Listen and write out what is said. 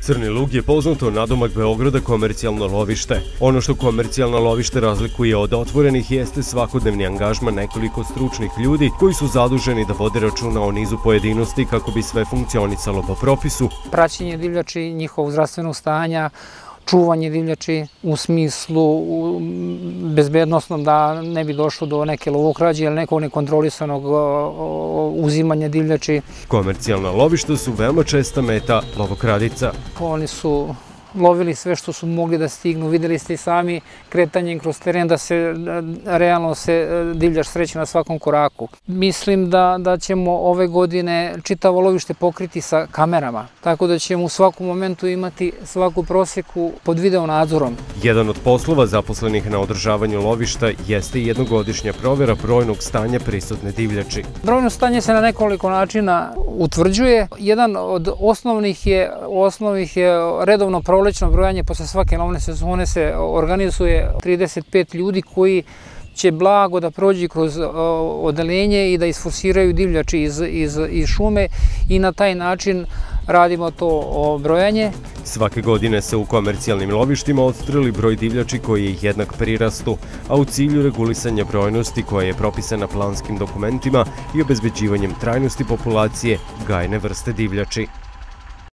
Crni Lug je poznato nadomak Beograda komercijalno lovište. Ono što komercijalno lovište razlikuje od otvorenih jeste svakodnevni angažman nekoliko stručnih ljudi koji su zaduženi da vode računa o nizu pojedinosti kako bi sve funkcionisalo po propisu. Praćenje divljači, njihovog zdravstvenog stanja, čuvanje divljači u smislu bezbednostnom da ne bi došlo do neke lovokrađe ili nekog nekontrolisanog uzimanja divljači. Komercijalna lovišta su veoma česta meta lovokradica. Oni su lovili sve što su mogli da stignu. Videli ste i sami kretanjem kroz teren da se realno divljač sreće na svakom koraku. Mislim da ćemo ove godine čitavo lovište pokriti sa kamerama, tako da ćemo u svakom momentu imati svaku proseku pod video nadzorom. Jedan od poslova zaposlenih na održavanju lovišta jeste jednogodišnja provera brojnog stanja prisutne divljači. Brojno stanje se na nekoliko načina utvrđuje. Jedan od osnovnih je redovno prolećno brojanje. Posle svake lovne sezone se organizuje 35 ljudi koji će blago da prođu kroz odeljenje i da isforsiraju divljači iz šume i na taj način radimo to brojanje. Svake godine se u komercijalnim lovištima odstreli broj divljači koji je jednak prirastu, a u cilju regulisanja brojnosti koja je propisana planskim dokumentima i obezbeđivanjem trajnosti populacije gajne vrste divljači.